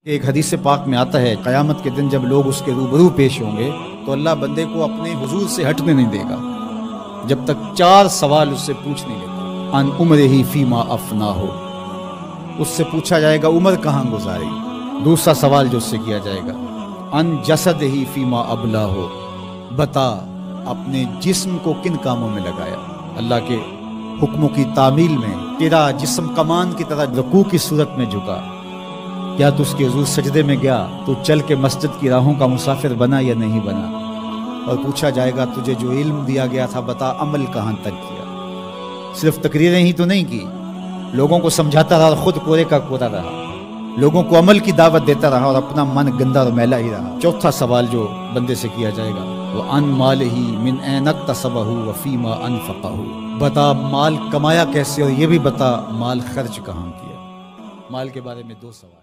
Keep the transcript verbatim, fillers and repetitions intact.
एक हदीस से पाक में आता है, क़यामत के दिन जब लोग उसके रूबरू पेश होंगे तो अल्लाह बंदे को अपने हुजूर से हटने नहीं देगा जब तक चार सवाल उससे पूछ नहीं लेता। अन उम्र ही फीमा अफना हो, उससे पूछा जाएगा उम्र कहाँ गुजारी। दूसरा सवाल जो उससे किया जाएगा, अन जसद ही फीमा अबला हो, बता अपने जिस्म को किन कामों में लगाया। अल्लाह के हुक्मों की तामील में तेरा जिस्म कमान की तरह रुकू की सूरत में झुका, क्या तू उसके हुजूर सजदे में गया, तो चल के मस्जिद की राहों का मुसाफिर बना या नहीं बना। और पूछा जाएगा तुझे जो इल्म दिया गया था बता अमल कहाँ तक किया। सिर्फ तकरीरें ही तो नहीं की, लोगों को समझाता रहा और खुद कोरे का कोरा रहा, लोगों को अमल की दावत देता रहा और अपना मन गंदा और मैला ही रहा। चौथा सवाल जो बंदे से किया जाएगा वो अन माल ही मिन ऐनक तसबहु वफीमा अनफक़हु, बता माल कमाया कैसे और ये भी बता माल खर्च कहाँ किया। माल के बारे में दो सवाल।